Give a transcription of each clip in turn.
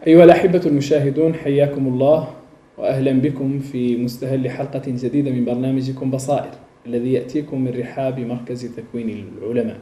أيها الأحبة المشاهدون، حياكم الله وأهلا بكم في مستهل حلقة جديدة من برنامجكم بصائر الذي يأتيكم من رحاب مركز تكوين العلماء.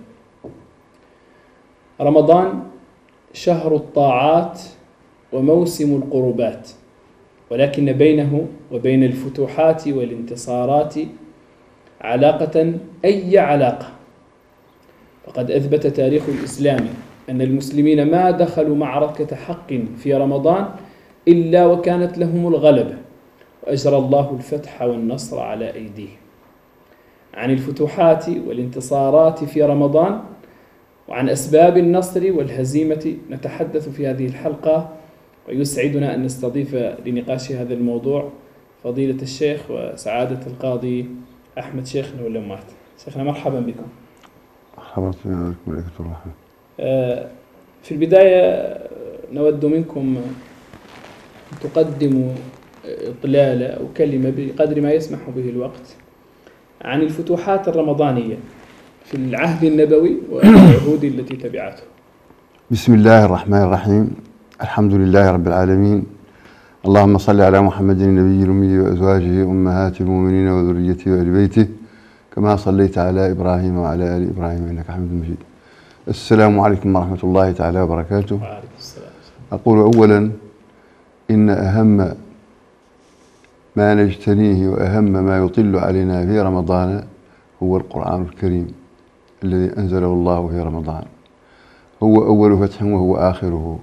رمضان شهر الطاعات وموسم القربات، ولكن بينه وبين الفتوحات والانتصارات علاقة، أي علاقة. فقد أثبت تاريخ الإسلام أن المسلمين ما دخلوا معركة حق في رمضان إلا وكانت لهم الغلبة، وأجرى الله الفتح والنصر على أيديهم. عن الفتوحات والانتصارات في رمضان وعن أسباب النصر والهزيمة نتحدث في هذه الحلقة، ويسعدنا أن نستضيف لنقاش هذا الموضوع فضيلة الشيخ وسعادة القاضي أحمد شيخ نولمات. شيخنا مرحبا بكم. مرحبا بكم ورحمة الله. في البداية نود منكم أن تقدموا إطلالة أو كلمة بقدر ما يسمح به الوقت عن الفتوحات الرمضانية في العهد النبوي والعهود التي تبعته. بسم الله الرحمن الرحيم. الحمد لله رب العالمين. اللهم صل على محمد النبي الأمي وأزواجه أمهات المؤمنين وذريته وآل بيته كما صليت على إبراهيم وعلى آل إبراهيم إنك حميد مجيد. السلام عليكم ورحمة الله تعالى وبركاته. وعليكم السلام. أقول أولا إن أهم ما نجتنيه وأهم ما يطل علينا في رمضان هو القرآن الكريم الذي أنزله الله في رمضان، هو أول فتح وهو آخره.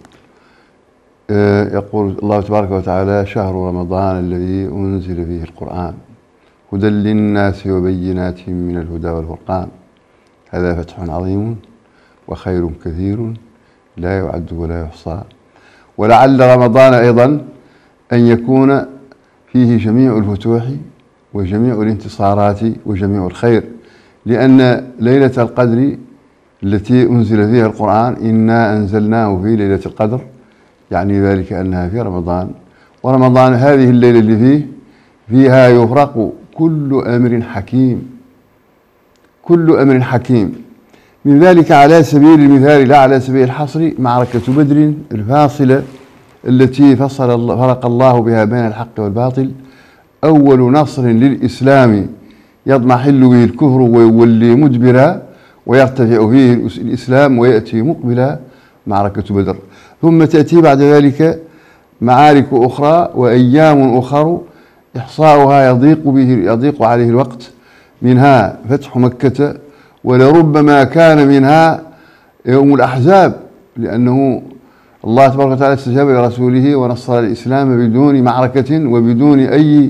يقول الله تبارك وتعالى: شهر رمضان الذي أنزل فيه القرآن هدى للناس وبينات من الهدى والفرقان، هذا فتح عظيم وخير كثير لا يعد ولا يحصى. ولعل رمضان أيضا أن يكون فيه جميع الفتوح وجميع الانتصارات وجميع الخير، لأن ليلة القدر التي أنزل فيها القرآن إنا أنزلناه في ليلة القدر، يعني ذلك أنها في رمضان. ورمضان هذه الليلة اللي فيها يفرق كل أمر حكيم، كل أمر حكيم. من ذلك على سبيل المثال لا على سبيل الحصر معركة بدر الفاصلة التي فرق الله بها بين الحق والباطل، أول نصر للإسلام يضمحل به الكفر ويولي مدبرا ويرتفع فيه الإسلام ويأتي مقبلا، معركة بدر. ثم تأتي بعد ذلك معارك أخرى وأيام أخر إحصاؤها يضيق عليه الوقت، منها فتح مكة، ولربما كان منها يوم الأحزاب، لأنه الله تبارك وتعالى استجاب لرسوله ونصر الإسلام بدون معركة وبدون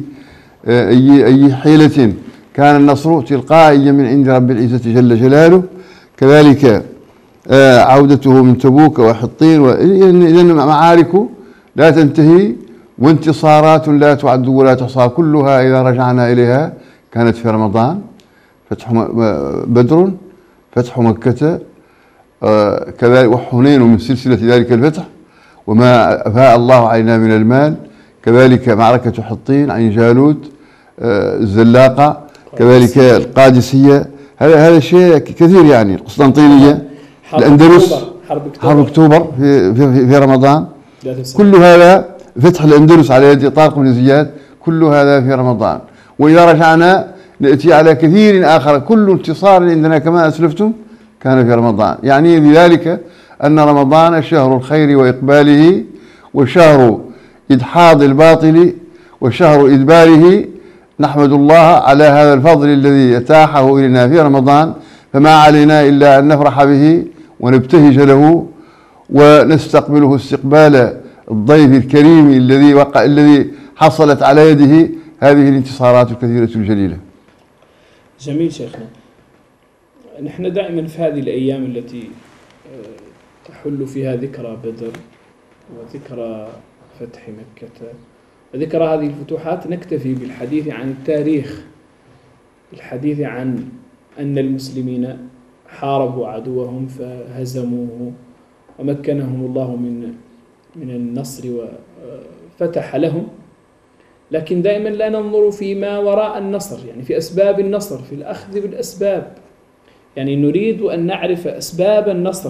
أي حيلة، كان النصر تلقائيا من عند رب العزة جل جلاله. كذلك عودته من تبوك وحطين، إذن معارك لا تنتهي وانتصارات لا تعد ولا تحصى، كلها إذا رجعنا إليها كانت في رمضان. فتح بدر، فتح مكة، كذلك وحنين من سلسلة ذلك الفتح، وما أفاء الله علينا من المال، كذلك معركة حطين، عين جالوت، الزلاقة، كذلك القادسية، هذا شيء كثير، يعني القسطنطينية، الأندلس، حرب أكتوبر في رمضان، كل هذا فتح الأندلس على يد طارق بن زياد، كل هذا في رمضان. وإذا رجعنا نأتي على كثير آخر، كل انتصار عندنا كما أسلفتم كان في رمضان. يعني بذلك أن رمضان شهر الخير وإقباله، وشهر إدحاض الباطل، وشهر إدباره. نحمد الله على هذا الفضل الذي يتاحه إلينا في رمضان، فما علينا إلا أن نفرح به ونبتهج له ونستقبله استقبال الضيف الكريم الذي حصلت على يده هذه الانتصارات الكثيرة الجليلة. جميل شيخنا. نحن دائما في هذه الأيام التي تحل فيها ذكرى بدر وذكرى فتح مكة وذكرى هذه الفتوحات نكتفي بالحديث عن التاريخ، الحديث عن أن المسلمين حاربوا عدوهم فهزموه ومكنهم الله من النصر وفتح لهم، لكن دائما لا ننظر فيما وراء النصر، يعني في أسباب النصر، في الأخذ بالأسباب. يعني نريد أن نعرف أسباب النصر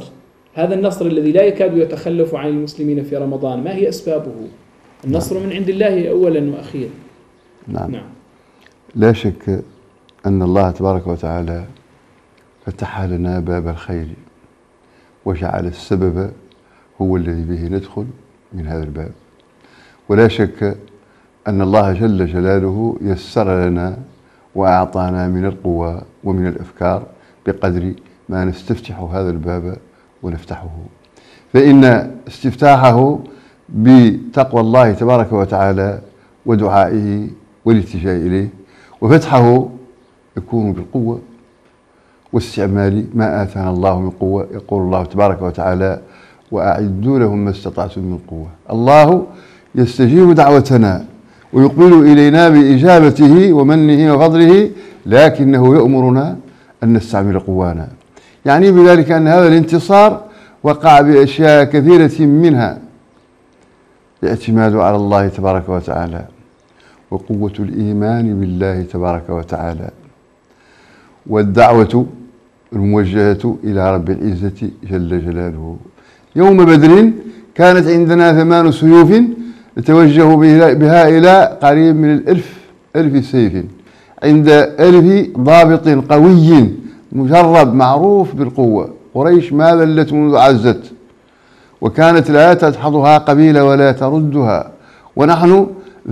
هذا النصر الذي لا يكاد يتخلف عن المسلمين في رمضان، ما هي أسبابه؟ النصر من عند الله أولا وأخيرا. نعم. لا شك أن الله تبارك وتعالى فتح لنا باب الخير وجعل السبب هو الذي به ندخل من هذا الباب، ولا شك أن الله جل جلاله يسر لنا وأعطانا من القوى ومن الأفكار بقدر ما نستفتح هذا الباب ونفتحه. فإن استفتاحه بتقوى الله تبارك وتعالى ودعائه والالتجاء إليه، وفتحه يكون بالقوة واستعمال ما آتانا الله من قوة. يقول الله تبارك وتعالى: وأعدوا لهم ما استطعتم من قوة. الله يستجيب دعوتنا ويقبل إلينا بإجابته ومنه وفضله، لكنه يأمرنا أن نستعمل قوانا. يعني بذلك أن هذا الانتصار وقع بأشياء كثيرة، منها الاعتماد على الله تبارك وتعالى، وقوة الإيمان بالله تبارك وتعالى، والدعوة الموجهة إلى رب العزة جل جلاله. يوم بدر كانت عندنا 8 سيوف نتوجه بها إلى قريب من 1000 سيف، عند 1000 ضابط قوي مجرب معروف بالقوة. قريش ما ذلت منذ عزت، وكانت لا تدحضها قبيلة ولا تردها، ونحن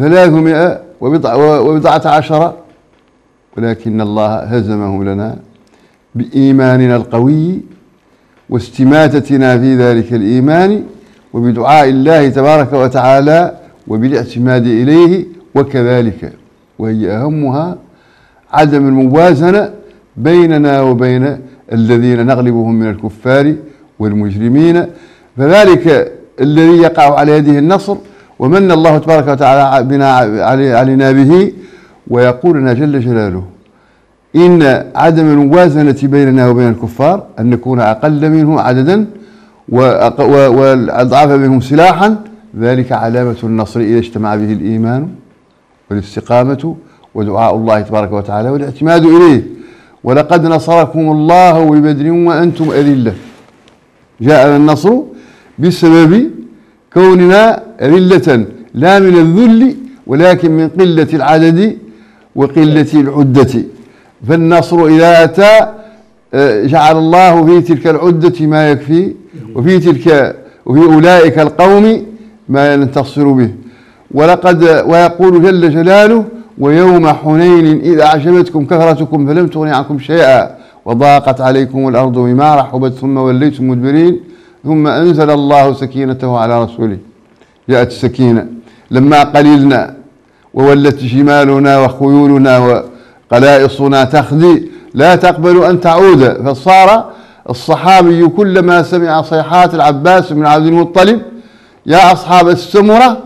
319، ولكن الله هزمهم لنا بإيماننا القوي واستماتتنا في ذلك الإيمان، وبدعاء الله تبارك وتعالى وبالاعتماد إليه. وكذلك وهي أهمها عدم الموازنة بيننا وبين الذين نغلبهم من الكفار والمجرمين، فذلك الذي يقع على يده النصر ومن الله تبارك وتعالى بنا علينا به. ويقول لنا جل جلاله: إن عدم الموازنة بيننا وبين الكفار أن نكون أقل منهم عددا والأضعاف منهم سلاحا، ذلك علامة النصر إذا اجتمع به الإيمان والاستقامة ودعاء الله تبارك وتعالى والاعتماد إليه. ولقد نصركم الله ببدر وأنتم أذلة. جاء النصر بسبب كوننا أذلة، لا من الذل ولكن من قلة العدد وقلة العدة. فالنصر إذا أتى جعل الله في تلك العدة ما يكفي، وفي أولئك القوم ما ينتصر به. ويقول جل جلاله: ويوم حنين إذ أعجبتكم كثرتكم فلم تغن عنكم شيئا وضاقت عليكم الأرض بما رحبت ثم وليتم مدبرين ثم أنزل الله سكينته على رسوله. جاءت السكينة لما قللنا وولت جمالنا وخيولنا وقلائصنا تخدي لا تقبل أن تعود، فصار الصحابي كلما سمع صيحات العباس بن عبد المطلب: يا أصحاب السمرة،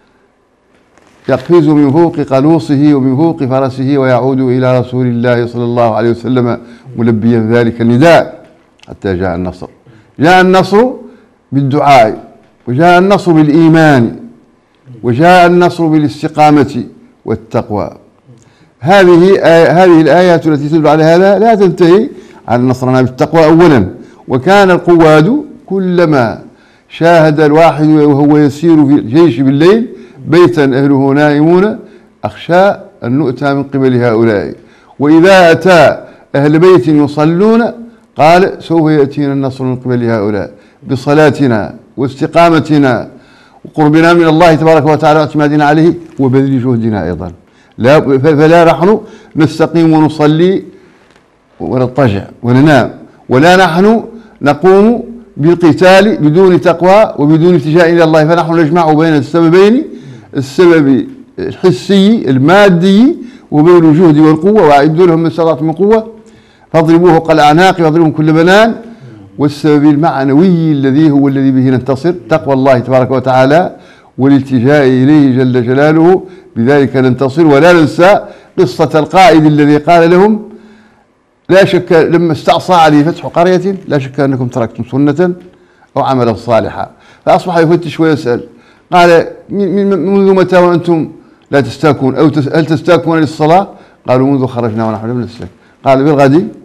يقفز من فوق قلوصه ومن فوق فرسه ويعود إلى رسول الله صلى الله عليه وسلم ملبيا ذلك النداء، حتى جاء النصر. جاء النصر بالدعاء، وجاء النصر بالإيمان، وجاء النصر بالاستقامة والتقوى. هذه الآيات التي تدل على هذا لا تنتهي عن نصرنا بالتقوى أولا. وكان القواد كلما شاهد الواحد وهو يسير في الجيش بالليل بيتا أهله نائمون أخشى أن نؤتى من قبل هؤلاء، وإذا أتى أهل بيت يصلون قال: سوف يأتينا النصر من قبل هؤلاء. بصلاتنا واستقامتنا وقربنا من الله تبارك وتعالى واعتمادنا عليه وبذل جهدنا أيضا. فلا نحن نستقيم ونصلي ونضطجع وننام، ولا نحن نقوم بالقتال بدون تقوى وبدون التجاء إلى الله. فنحن نجمع بين السببين: السبب الحسي المادي وبين الجهد والقوة، وأعدوا لهم ما استطعتم من قوة فاضربوه فوق الأعناق واضربوهم كل بنان، والسبب المعنوي الذي هو الذي به ننتصر: تقوى الله تبارك وتعالى والالتجاء إليه جل جلاله، بذلك ننتصر. ولا ننسى قصة القائد الذي قال لهم: لا شك لما استعصى عليه فتح قرية لا شك أنكم تركتم سنة أو عملا صالحا. فأصبح يفتش ويسأل، قال: منذ متى وأنتم لا تستاكون، أو هل تستاكون للصلاة؟ قالوا: منذ خرجنا ونحن لم نستاك. قال: بالغد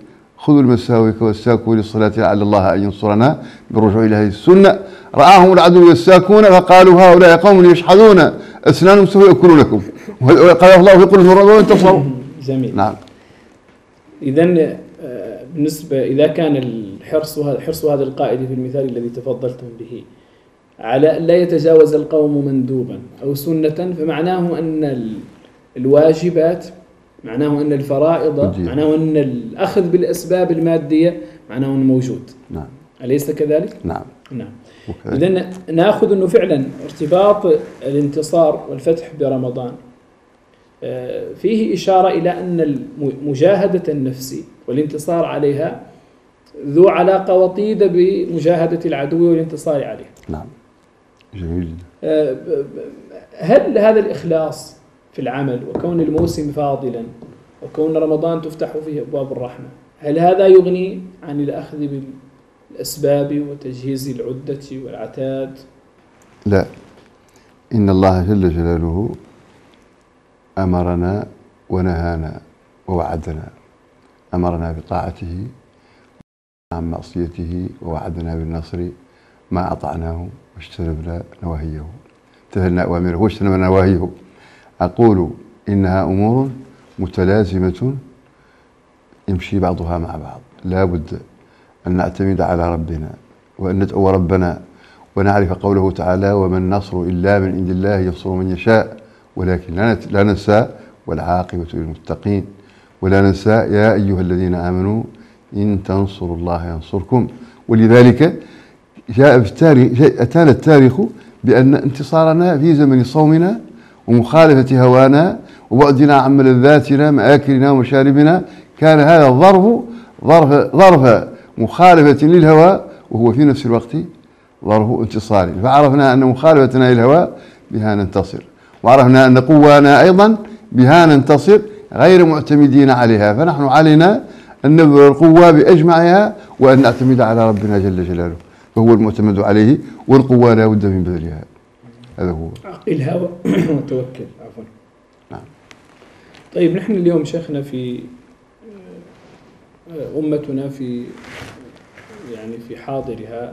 خذوا المساوك والساكوا للصلاة لعل الله أن ينصرنا بالرجوع إلى هذه السنة. رآهم العدو يساكون فقالوا هؤلاء قوم يشحذون أسنانهم سوف يأكلونكم، وقال الله في قلوبهم الرعب وانتصروا. جميل. نعم. إذن بالنسبة إذا كان حرص هذا القائد في المثال الذي تفضلتم به على أن لا يتجاوز القوم مندوبا أو سنة، فمعناه أن الواجبات، معناه أن الفرائض، معناه أن الأخذ بالأسباب المادية معناه أنه موجود. نعم. أليس كذلك؟ نعم. نعم. إذن نأخذ أنه فعلا ارتباط الانتصار والفتح برمضان فيه إشارة إلى أن مجاهدة النفس والانتصار عليها ذو علاقة وطيدة بمجاهدة العدو والانتصار عليه. نعم. جميل. هل هذا الإخلاص في العمل وكون الموسم فاضلا وكون رمضان تفتح فيه أبواب الرحمة، هل هذا يغني عن الأخذ بالأسباب وتجهيز العدة والعتاد؟ لا، إن الله جل جلاله أمرنا ونهانا ووعدنا. أمرنا بطاعته عن معصيته ووعدنا بالنصر ما أطعناه واجتنبنا نواهيه. امتثلنا أوامره واجتنبنا نواهيه. أقول إنها أمور متلازمة يمشي بعضها مع بعض. لا بد أن نعتمد على ربنا وأن ندعو ربنا ونعرف قوله تعالى: وما النصر إلا من عند الله ينصر من يشاء. ولكن لا ننسى والعاقبة للمتقين، ولا ننسى يا أيها الذين آمنوا إن تنصروا الله ينصركم. ولذلك جاء في التاريخ، أتانا التاريخ بأن انتصارنا في زمن صومنا ومخالفة هوانا وبعدنا عن ملذاتنا مآكلنا ومشاربنا كان هذا ظرف مخالفة للهوى، وهو في نفس الوقت ظرف انتصار. فعرفنا أن مخالفتنا للهوى بها ننتصر، وعرفنا أن قوانا أيضا بها ننتصر غير معتمدين عليها. فنحن علينا أن نبذل القوة بأجمعها وأن نعتمد على ربنا جل جلاله، فهو المعتمد عليه، والقوة لا بد من بذلها. هذا هو الهوى وتوكل. عفوا. نعم. طيب، نحن اليوم شيخنا في أمتنا في حاضرها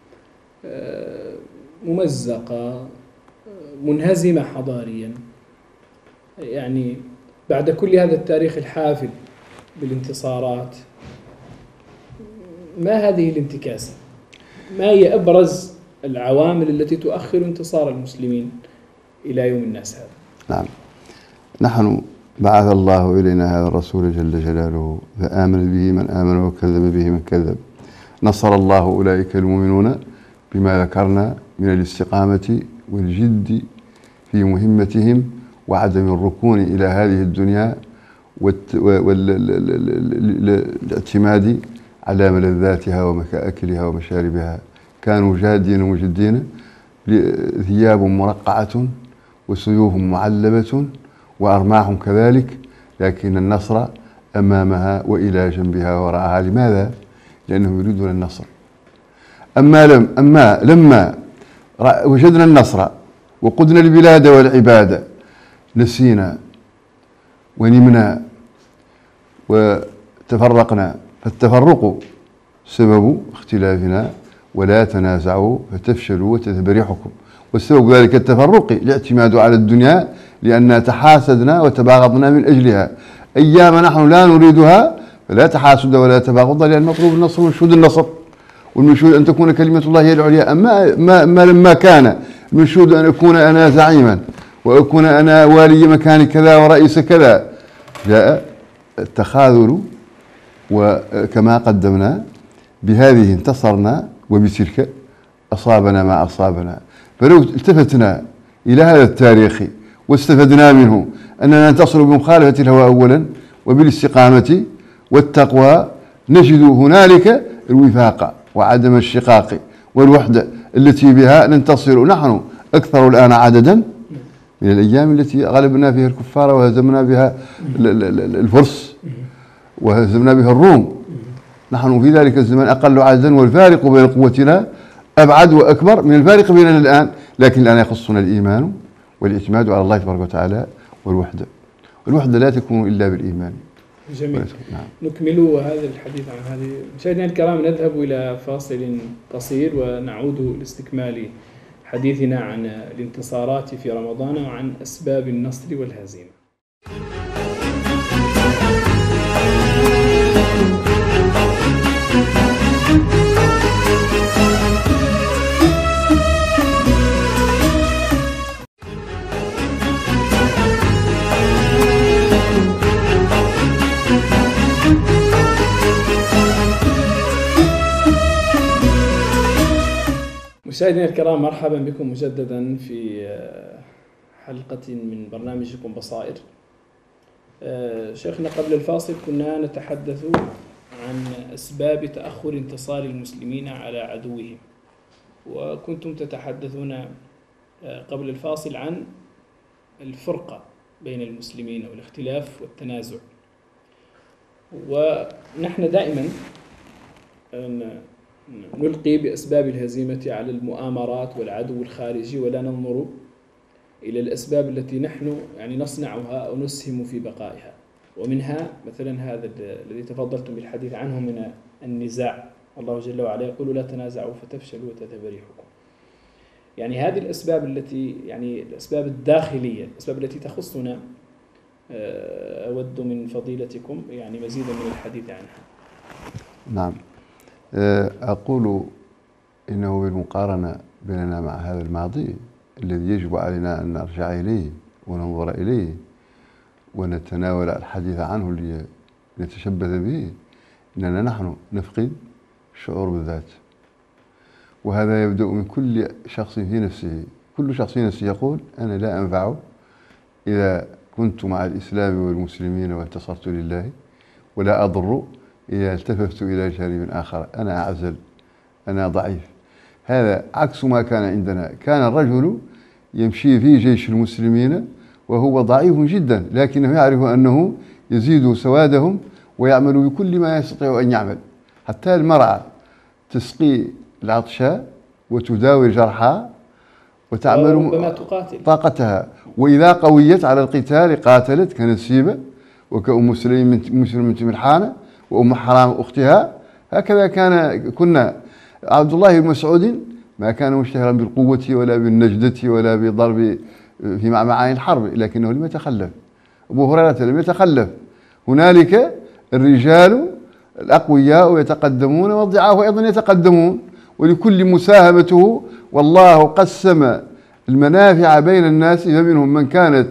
ممزقة منهزمة حضاريا، يعني بعد كل هذا التاريخ الحافل بالانتصارات، ما هذه الانتكاسة؟ ما هي أبرز العوامل التي تؤخر انتصار المسلمين إلى يوم الناس هذا؟ نعم. نحن بعث الله إلينا هذا الرسول جل جلاله فآمن به من آمن وكذب به من كذب. نصر الله أولئك المؤمنون بما ذكرنا من الاستقامة والجد في مهمتهم وعدم الركون إلى هذه الدنيا والاعتماد على ملذاتها ومكاكلها ومشاربها. كانوا جادين ومجدين، ثياب مرقعة وسيوف معلبة وأرماح كذلك، لكن النصر أمامها وإلى جنبها وراءها. لماذا؟ لأنهم يريدون النصر. أما لما وجدنا النصر وقدنا البلاد والعباد نسينا ونمنا وتفرقنا، فالتفرق سبب اختلافنا. ولا تنازعوا فتفشلوا وتذهب ريحكم. والسبب ذلك التفرق الاعتماد على الدنيا، لأننا تحاسدنا وتباغضنا من أجلها. أيام نحن لا نريدها فلا تحاسد ولا تباغض، لأن مطلوب النصر ومنشود النصر، والمنشود أن تكون كلمة الله هي العليا. أما لما كان المنشود أن أكون أنا زعيما وأكون أنا والي مكان كذا ورئيس كذا، جاء التخاذل. وكما قدمنا بهذه انتصرنا وبتلك أصابنا ما أصابنا. فلو التفتنا إلى هذا التاريخ واستفدنا منه أننا ننتصر بمخالفة الهوى أولا وبالاستقامة والتقوى، نجد هنالك الوفاق وعدم الشقاق والوحدة التي بها ننتصر. نحن أكثر الآن عددا من الأيام التي غلبنا فيها الكفار وهزمنا بها الفرس وهزمنا بها الروم. نحن في ذلك الزمن أقل عددا، والفارق بين قوتنا أبعد وأكبر من الفارق بيننا الآن. لكن الآن يخصنا الإيمان والاعتماد على الله تبارك وتعالى والوحدة. والوحدة لا تكون إلا بالإيمان، جميل. نكمل هذا الحديث عن هذه. مشاهدينا الكرام، نذهب إلى فاصل قصير ونعود لاستكمال حديثنا عن الانتصارات في رمضان وعن أسباب النصر والهزيمة. مشاهدينا الكرام، مرحبا بكم مجددا في حلقة من برنامجكم بصائر. شيخنا، قبل الفاصل كنا نتحدث عن أسباب تأخر انتصار المسلمين على عدوهم، وكنتم تتحدثون قبل الفاصل عن الفرقة بين المسلمين والاختلاف والتنازع. ونحن دائما نلقي بأسباب الهزيمة على المؤامرات والعدو الخارجي، ولا ننظر إلى الأسباب التي نحن نصنعها أو نسهم في بقائها. ومنها مثلا هذا الذي تفضلتم بالحديث عنه من النزاع. الله جل وعلا يقول: لا تنازعوا فتفشلوا وتذهب ريحكم. هذه الأسباب التي الأسباب الداخلية، الأسباب التي تخصنا، أود من فضيلتكم مزيدا من الحديث عنها. نعم، أقول إنه بالمقارنة بيننا مع هذا الماضي الذي يجب علينا أن نرجع إليه وننظر إليه ونتناول الحديث عنه لنتشبث به، إننا نحن نفقد الشعور بالذات. وهذا يبدأ من كل شخص في نفسه. كل شخص في نفسه يقول: أنا لا أنفع إذا كنت مع الإسلام والمسلمين وانتصرت لله، ولا أضر إذا التفت إلى جانب آخر، أنا أعزل، أنا ضعيف. هذا عكس ما كان عندنا. كان الرجل يمشي في جيش المسلمين وهو ضعيف جدا، لكنه يعرف أنه يزيد سوادهم ويعمل بكل ما يستطيع أن يعمل. حتى المرأة تسقي العطشاء وتداوي الجرحى وتعمل طاقتها، وإذا قويت على القتال قاتلت كنسيبة وكأم مسلم ملحانة وأم حرام أختها. هكذا كنا. عبد الله بن مسعود ما كان مشتهرا بالقوة ولا بالنجدة ولا بضرب في معاني الحرب، لكنه لم يتخلف. أبو هريرة لم يتخلف. هنالك الرجال الأقوياء يتقدمون والضعاف أيضا يتقدمون، ولكل مساهمته. والله قسم المنافع بين الناس، فمنهم من كانت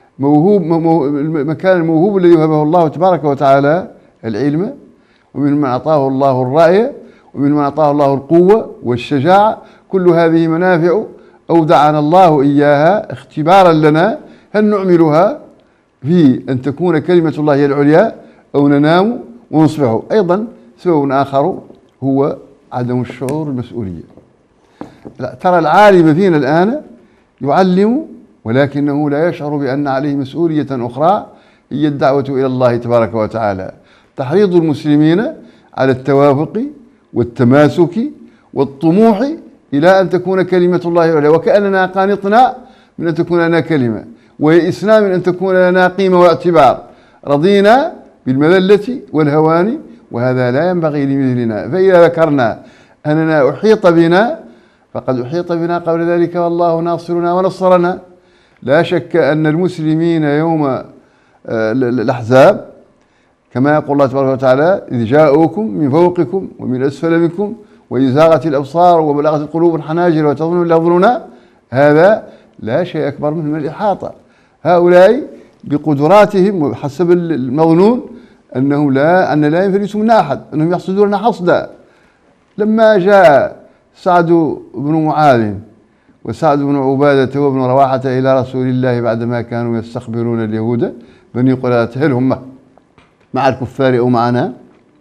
الموهوب الذي وهبه الله تبارك وتعالى العلم، ومن من أعطاه الله الرأي، ومن من أعطاه الله القوة والشجاعة. كل هذه منافع أودعنا الله إياها اختبارا لنا، هل نعملها في أن تكون كلمة الله هي العليا أو ننام ونصبح. أيضا سبب آخر هو عدم الشعور بالمسؤولية. ترى العالم فينا الآن يعلم، ولكنه لا يشعر بأن عليه مسؤولية أخرى، هي الدعوة إلى الله تبارك وتعالى. تحريض المسلمين على التوافق والتماسك والطموح إلى أن تكون كلمة الله العليا، وكأننا قانطنا من أن تكون لنا كلمة، ويئسنا من أن تكون لنا قيمة واعتبار. رضينا بالمذلة والهوان، وهذا لا ينبغي لمثلنا. فإذا ذكرنا أننا أحيط بنا، فقد أحيط بنا قبل ذلك والله ناصرنا ونصرنا. لا شك أن المسلمين يوم الأحزاب كما يقول الله تبارك وتعالى: إذ جاءوكم من فوقكم ومن أسفل منكم وإذ زاغت الأبصار وبلغت القلوب الحناجر وتظنون لا يظنون. هذا لا شيء أكبر منه من الإحاطة. هؤلاء بقدراتهم وحسب المظنون أنهم لا ينفلت منا أحد، أنهم يحصدوننا حصدا. لما جاء سعد بن معاذ وسعد بن عبادة وابن رواحة إلى رسول الله بعدما كانوا يستخبرون اليهود بني قريظة، هل هم مع الكفار أو معنا؟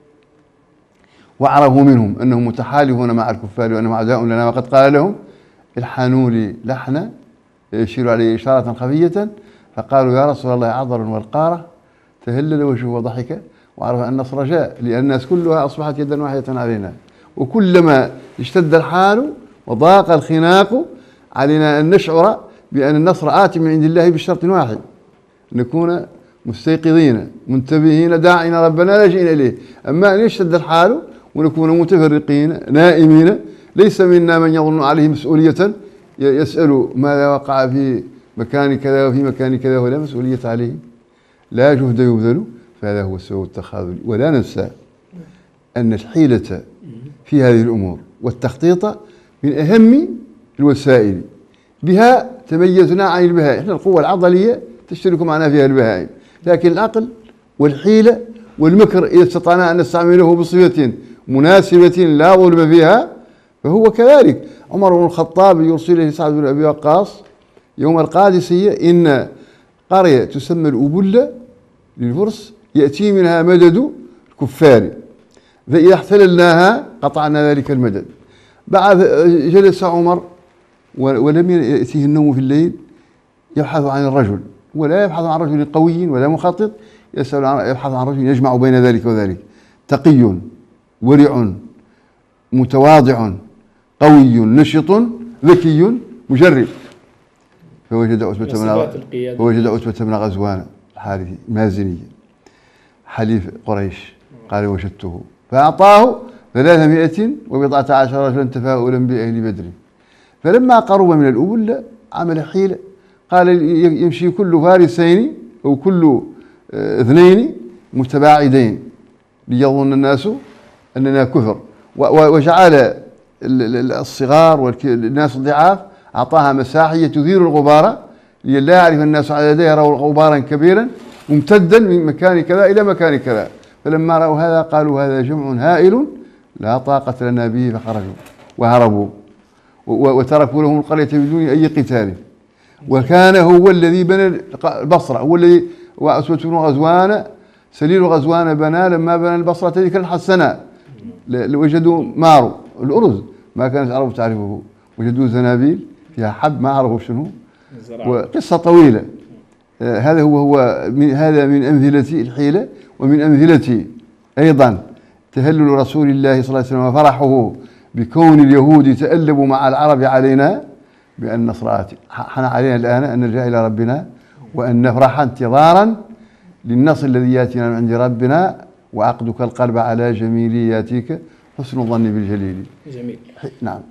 وعرفوا منهم أنهم متحالفون مع الكفار وأنهم أعداء لنا، وقد قال لهم: الحنوا لي لحنا، يشير عليه إشارة خفية. فقالوا: يا رسول الله عذر والقارة. تهلل وجهه وضحك، وعرف أن النصر جاء، لأن الناس كلها أصبحت يدا واحدة علينا. وكلما اشتد الحال وضاق الخناق علينا أن نشعر بأن النصر آت من عند الله بشرط واحد: نكون مستيقظين منتبهين داعين ربنا لاجئين إليه. أما أن يشتد الحال ونكون متفرقين نائمين ليس منا من يظن عليه مسؤولية يسأل ماذا وقع في مكان كذا وفي مكان كذا ولا مسؤولية عليه، لا جهد يبذل، فهذا هو سوء التخاذل. ولا ننسى أن الحيلة في هذه الأمور والتخطيط من أهم الوسائل، بها تميزنا عن البهائم. احنا القوة العضلية تشترك معنا فيها البهائم، لكن العقل والحيلة والمكر إذا استطعنا أن نستعمله بصفة مناسبة لا ظلم فيها فهو كذلك. عمر بن الخطاب يرسل إليه سعد بن أبي وقاص يوم القادسية إن قرية تسمى الأبلة للفرس يأتي منها مدد الكفار، فإذا احتللناها قطعنا ذلك المدد. بعد جلس عمر ولم يأتيه النوم في الليل يبحث عن الرجل، ولا يبحث عن رجل قوي ولا مخطط، يبحث عن رجل يجمع بين ذلك وذلك، تقي ورع متواضع قوي نشط ذكي مجرب. فوجد عتبة بن غزوان الحارثي المازني حليف قريش، قال وجدته، فأعطاه 310 رجلا تفاؤلا بأهل بدر. فلما قرب من الأبلة عمل حيلة، قال يمشي كل فارسين أو كل اثنين متباعدين ليظن الناس أننا كثر، وجعل الصغار والناس الضعاف أعطاها مساحية تثير الغبار لئلا يعرف الناس عددا، يروا غبارا كبيرا ممتدا من مكان كذا إلى مكان كذا. فلما رأوا هذا قالوا هذا جمع هائل لا طاقة لنا به، فخرجوا وهربوا وتركوا لهم القرية بدون أي قتال. وكان هو الذي بنى البصرة، هو الذي وعتبة بن غزوان سليل غزوان بنى لما بنى البصرة تلك الحسنة، وجدوا مارو الأرز ما كانت العرب تعرفه، وجدوا زنابيل فيها حب ما عرفوا شنو، وقصة طويلة. هذا هذا من أمثلة الحيلة، ومن أمثلة أيضا تهلل رسول الله صلى الله عليه وسلم وفرحه بكون اليهود تألبوا مع العرب علينا، بأن نصر حان علينا الآن أن نرجع إلى ربنا وأن نفرح انتظارا للنصر الذي يأتينا من عند ربنا. وعقدك القلب على جميلياتك حسن الظن بالجليل. جميل. نعم.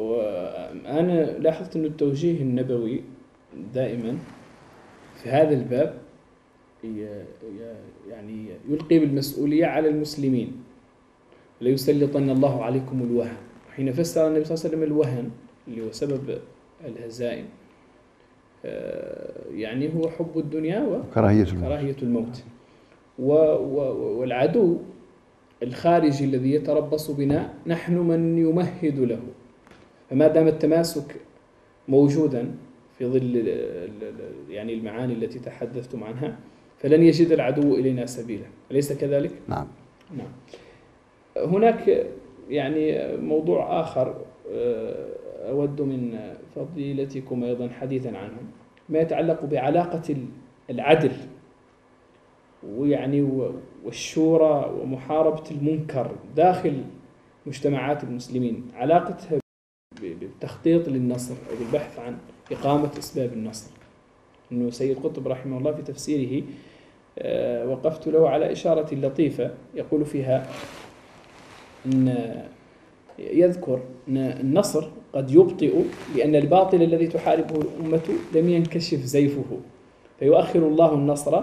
وأنا لاحظت أن التوجيه النبوي دائما في هذا الباب يعني يلقي بالمسؤولية على المسلمين، ليسلطن الله عليكم الوهن. حين فسر النبي صلى الله عليه وسلم الوهن اللي هو سبب الهزائم، يعني هو حب الدنيا وكراهية الموت. والعدو الخارجي الذي يتربص بنا نحن من يمهد له، فما دام التماسك موجودا في ظل يعني المعاني التي تحدثتم عنها فلن يجد العدو إلينا سبيلا، أليس كذلك؟ نعم. هناك يعني موضوع آخر أود من فضيلتكم أيضا حديثا عنه، ما يتعلق بعلاقة العدل ويعني والشورى ومحاربة المنكر داخل مجتمعات المسلمين، علاقتها بالتخطيط للنصر أو بالبحث عن إقامة أسباب النصر. إنه سيد قطب رحمه الله في تفسيره وقفت له على إشارة لطيفة يقول فيها أن يذكر أن النصر قد يبطئ لأن الباطل الذي تحاربه الأمة لم ينكشف زيفه، فيؤخر الله النصر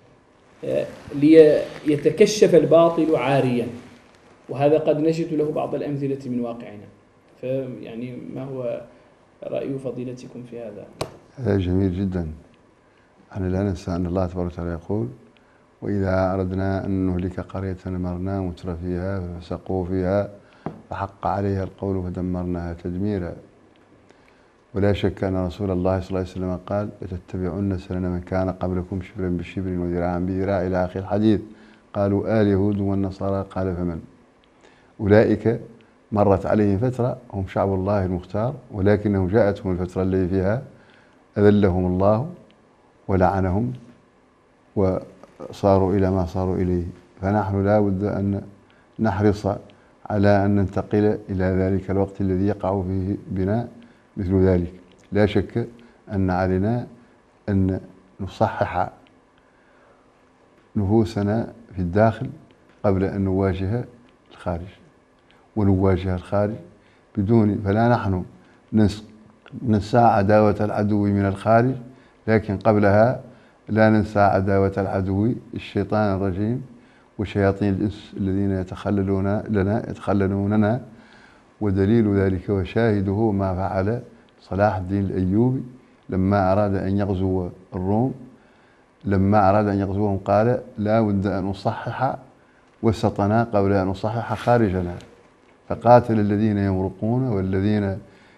ليتكشف الباطل عاريا، وهذا قد نجد له بعض الأمثلة من واقعنا. فيعني ما هو رأي فضيلتكم في هذا؟ هذا جميل جدا. أنا لا ننسى أن الله تبارك وتعالى يقول وإذا أردنا أن نهلك قرية أمرنا متر فيها ففسقوا فيها فحق عليها القول فدمرناها تدميرا. ولا شك أن رسول الله صلى الله عليه وسلم قال لتتبعن سنن من كان قبلكم شبرا بشبر وذراعا بذراع إلى آخر الحديث. قالوا اليهود والنصارى، قال فمن؟ أولئك مرت عليهم فترة هم شعب الله المختار، ولكنهم جاءتهم الفترة التي فيها أذلهم الله ولعنهم وصاروا إلى ما صاروا إليه. فنحن لا بد أن نحرص على أن ننتقل إلى ذلك الوقت الذي يقع فيه بنا مثل ذلك. لا شك أن علينا أن نصحح نفوسنا في الداخل قبل أن نواجه الخارج، ونواجه الخارج فلا نحن ننسى عداوة العدو من الخارج، لكن قبلها لا ننسى عداوة العدو الشيطان الرجيم وشياطين الإنس الذين يتخللوننا. ودليل ذلك وشاهده ما فعل صلاح الدين الأيوبي لما أراد أن يغزو الروم. لما أراد أن يغزوهم قال: لا بد أن أصحح وسطنا قبل أن أصحح خارجنا، فقاتل الذين يمرقون والذين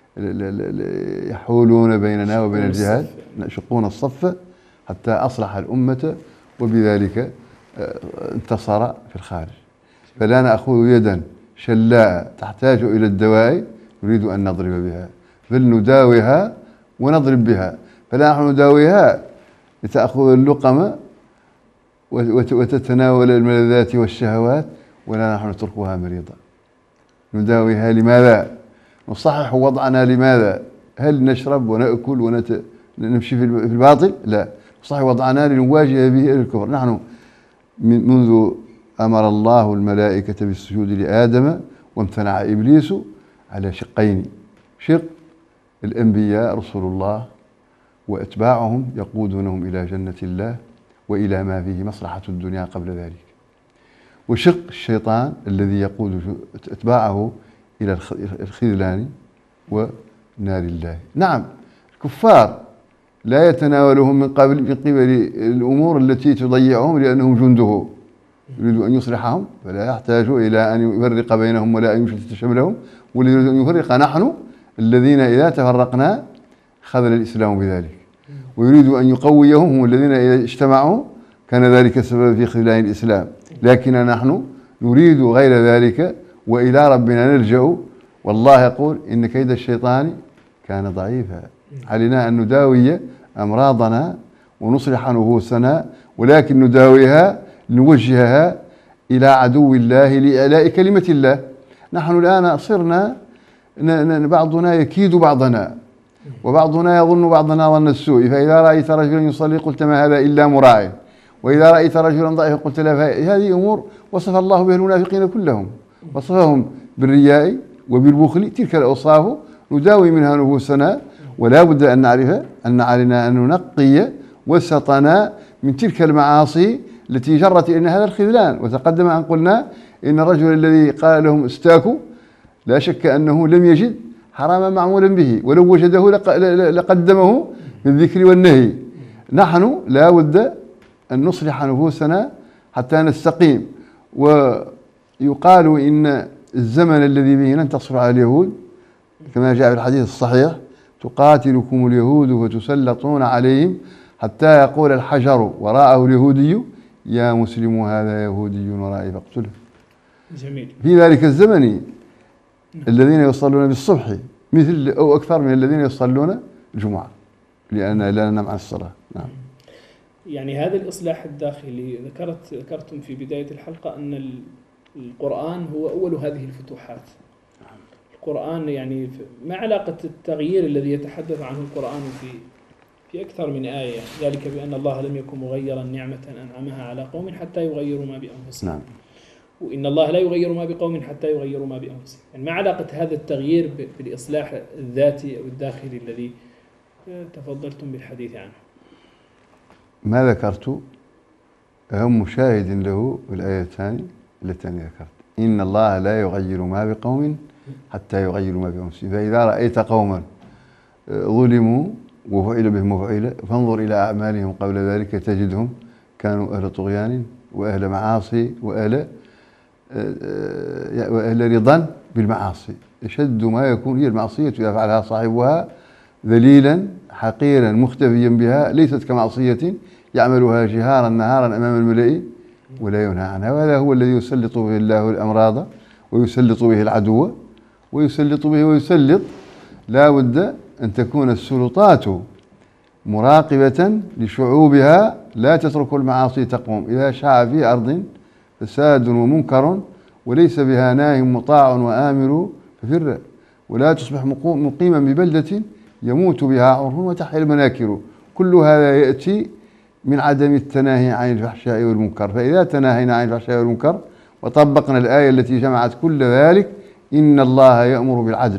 يحولون بيننا وبين الجهاد، يشقون الصف، حتى أصلح الأمة وبذلك انتصر في الخارج. فلا نأخذ يدا شلاء تحتاج إلى الدواء نريد أن نضرب بها، بل نداويها ونضرب بها. فلا نحن نداويها لتأخذ اللقمة وتتناول الملذات والشهوات، ولا نحن نتركها مريضة. نداويها لماذا؟ نصحح وضعنا لماذا؟ هل نشرب ونأكل ونمشي في الباطل؟ لا، نصحح وضعنا لنواجه به الكفر. نحن منذ أمر الله الملائكة بالسجود لآدم وامتنع إبليس على شقين: شق الأنبياء رسول الله وأتباعهم يقودونهم إلى جنة الله وإلى ما فيه مصلحة الدنيا قبل ذلك، وشق الشيطان الذي يقود أتباعه إلى الخذلان ونار الله. نعم، الكفار لا يتناولهم من قبل الأمور التي تضيعهم لأنهم جنده، يريد أن يصلحهم فلا يحتاج إلى أن يفرق بينهم ولا أن يشتت شملهم، ويريد أن يفرق نحن الذين إذا تفرقنا خذل الإسلام بذلك، ويريد أن يقويهم هم الذين إذا اجتمعوا كان ذلك السبب في خذلان الإسلام. لكننا نحن نريد غير ذلك، وإلى ربنا نلجأ. والله يقول: إن كيد الشيطان كان ضعيفا. علينا أن نداوي أمراضنا ونصلح نفوسنا، ولكن نداويها لنوجهها إلى عدو الله لإعلاء كلمة الله. نحن الآن صرنا بعضنا يكيد بعضنا، وبعضنا يظن بعضنا ظن السوء. فإذا رأيت رجلا يصلي قلت: ما هذا إلا مراع، وإذا رأيت رجلا ضعيفا قلت: لا. هذه أمور وصف الله بها المنافقين كلهم، وصفهم بالرياء وبالبخل. تلك الأوصاف نداوي منها نفوسنا، ولا بد أن نعرف أن علينا أن ننقي وسطنا من تلك المعاصي التي جرت إلينا هذا الخذلان. وتقدم أن قلنا إن الرجل الذي قال لهم استاكوا لا شك أنه لم يجد حراما معمولا به، ولو وجده لقدمه بالذكر والنهي. نحن لا بد أن نصلح نفوسنا حتى نستقيم. ويقال إن الزمن الذي به ننتصر على اليهود كما جاء في الحديث الصحيح: تقاتلكم اليهود وتسلطون عليهم حتى يقول الحجر وراءه اليهودي: يا مسلم هذا يهودي ورائي فاقتله. جميل. في ذلك الزمن الذين يصلون بالصبح مثل أو أكثر من الذين يصلون الجمعة، لأن لا ننام عن الصلاة. نعم. يعني هذا الإصلاح الداخلي ذكرتم في بداية الحلقة أن القرآن هو أول هذه الفتوحات. القرآن يعني ما علاقة التغيير الذي يتحدث عنه القرآن في أكثر من آية، ذلك بأن الله لم يكن مغيرا نعمة أنعمها على قوم حتى يغيروا ما بأنفسهم. نعم. وإن الله لا يغير ما بقوم حتى يغيروا ما بأنفسهم. يعني ما علاقة هذا التغيير بالإصلاح الذاتي أو الداخلي الذي تفضلتم بالحديث عنه؟ ما ذكرت أهم مشاهد له الآيتان اللتان ذكرت: إن الله لا يغير ما بقوم حتى يغيروا ما بأنفسهم. فإذا رأيت قوما ظلموا وفعل بهم وفعل فانظر إلى أعمالهم قبل ذلك تجدهم كانوا أهل طغيان وأهل معاصي وأهل رضا بالمعاصي. أشد ما يكون هي المعصية إذا فعلها صاحبها ذليلا حقيرا مختفيا بها، ليست كمعصية يعملها جهارا نهارا أمام الملأ ولا ينهى عنها. وهذا هو الذي يسلط به الله الأمراض ويسلط به العدو ويسلط. لا بد أن تكون السلطات مراقبة لشعوبها، لا تترك المعاصي تقوم. إذا شاع في أرض فساد ومنكر وليس بها ناه مطاع وآمر ففر، ولا تصبح مقيما ببلدة يموت بها عرف وتحيا المناكر. كل هذا يأتي من عدم التناهي عن الفحشاء والمنكر. فإذا تناهينا عن الفحشاء والمنكر وطبقنا الآية التي جمعت كل ذلك: إن الله يأمر بالعدل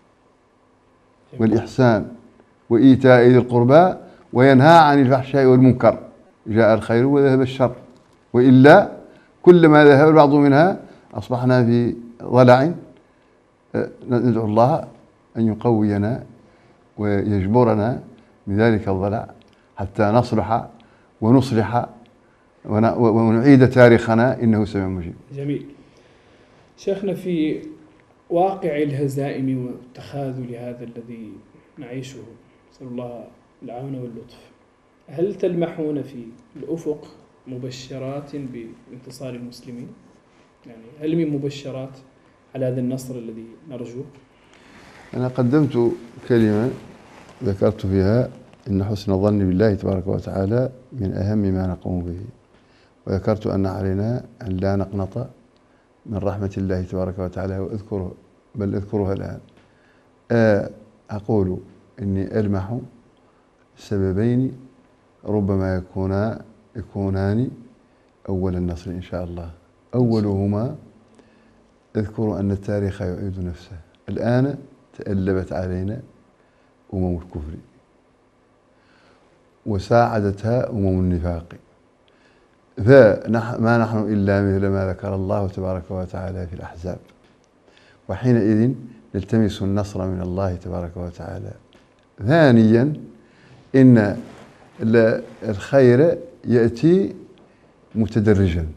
والإحسان وإيتاء ذي القربى وينهى عن الفحشاء والمنكر، جاء الخير وذهب الشر، وإلا كلما ذهب البعض منها أصبحنا في ضلع. ندعو الله أن يقوينا ويجبرنا من ذلك الضلع حتى نصلح ونصلح ونعيد تاريخنا، إنه سميع مجيب. جميل. شيخنا، في واقع الهزائم والتخاذل هذا الذي نعيشه، نسأل الله العون واللطف، هل تلمحون في الأفق مبشرات بانتصار المسلمين؟ يعني هل من مبشرات على هذا النصر الذي نرجوه؟ أنا قدمت كلمة ذكرت فيها إن حسن الظن بالله تبارك وتعالى من أهم ما نقوم به، وذكرت أن علينا أن لا نقنط من رحمة الله تبارك وتعالى، بل أذكرها الآن. أقول إني ألمح سببين ربما يكونان أول النصر إن شاء الله. أولهما أذكر أن التاريخ يعيد نفسه. الآن تألبت علينا الكفر وساعدتها النفاق، فما نحن إلا مثل ما ذكر الله تبارك وتعالى في الأحزاب، وحينئذ نلتمس النصر من الله تبارك وتعالى. ثانيا، إن الخير يأتي متدرجا،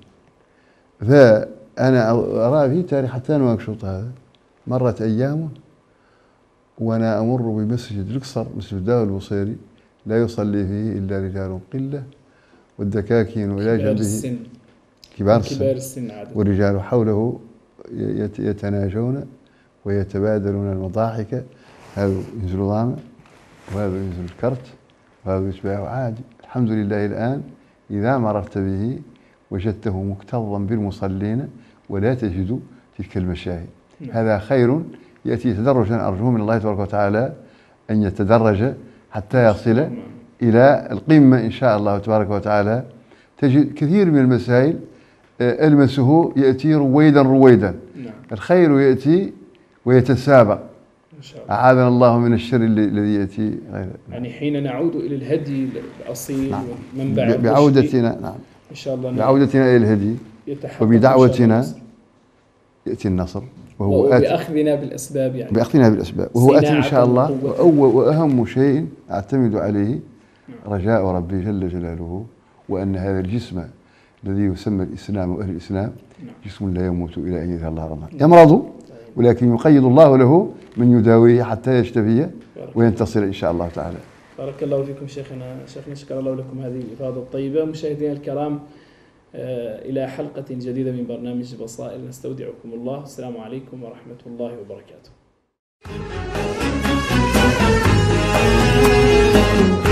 فأنا أرى في تاريخ حتى نواكشوط هذا مرت أيام وأنا أمر بمسجد الأقصر، مسجد الدار البصيري، لا يصلي فيه إلا رجال قلة والدكاكين إلى جنبه كبار السن والرجال حوله يتناجون ويتبادلون المضاحك، هذا ينزل ضامع وهذا ينزل الكرت وهذا يتباع عادي. الحمد لله الآن إذا مررت به وجدته مكتظا بالمصلين ولا تجد تلك المشاهد. هذا خير يأتي تدرجا، أرجو من الله تبارك وتعالى أن يتدرج حتى يصل إلى القمة إن شاء الله تبارك وتعالى. تجد كثير من المسائل ألمسه يأتي رويدا. الخير يأتي ويتسابق. أعاذنا الله من الشر الذي يأتي غير. يعني حين نعود إلى الهدي الأصيل ومنبع بعودتنا، نعم، إن شاء الله بعودتنا إلى الهدي وبدعوتنا يأتي النصر، وبأخذنا بالأسباب، يعني بأخذنا بالأسباب، وهو آتي إن شاء الله. وأهم شيء أعتمد عليه رجاء ربي جل جلاله، وأن هذا الجسم الذي يسمى الإسلام وأهل الإسلام جسم لا يموت إلى أن يأتي الله رمضان. يمرض ولكن يقيد الله له من يداويه حتى يشتفي وينتصر إن شاء الله تعالى. بارك الله فيكم شيخنا، شكر الله لكم هذه الإفاضة الطيبة. مشاهدينا الكرام، إلى حلقة جديدة من برنامج بصائر نستودعكم الله. السلام عليكم ورحمة الله وبركاته.